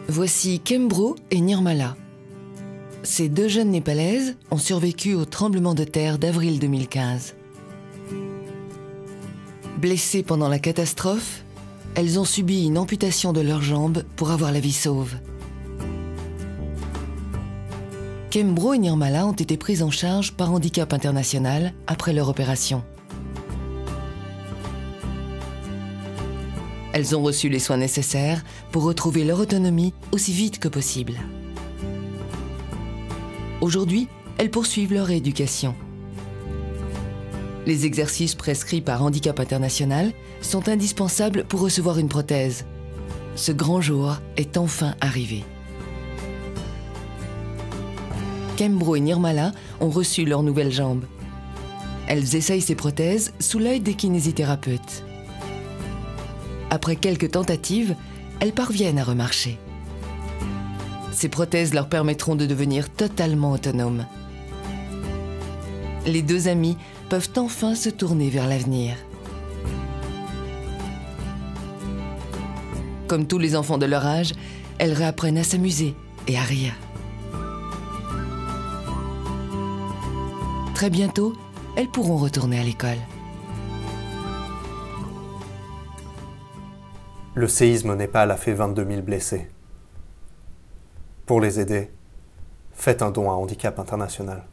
Voici Kembro et Nirmala. Ces deux jeunes Népalaises ont survécu au tremblement de terre d'avril 2015. Blessées pendant la catastrophe, elles ont subi une amputation de leurs jambes pour avoir la vie sauve. Kembro et Nirmala ont été prises en charge par Handicap International après leur opération. Elles ont reçu les soins nécessaires pour retrouver leur autonomie aussi vite que possible. Aujourd'hui, elles poursuivent leur rééducation. Les exercices prescrits par Handicap International sont indispensables pour recevoir une prothèse. Ce grand jour est enfin arrivé. Kembro et Nirmala ont reçu leurs nouvelles jambes. Elles essayent ces prothèses sous l'œil des kinésithérapeutes. Après quelques tentatives, elles parviennent à remarcher. Ces prothèses leur permettront de devenir totalement autonomes. Les deux amies peuvent enfin se tourner vers l'avenir. Comme tous les enfants de leur âge, elles réapprennent à s'amuser et à rire. Très bientôt, elles pourront retourner à l'école. Le séisme au Népal a fait 22 000 blessés. Pour les aider, faites un don à Handicap International.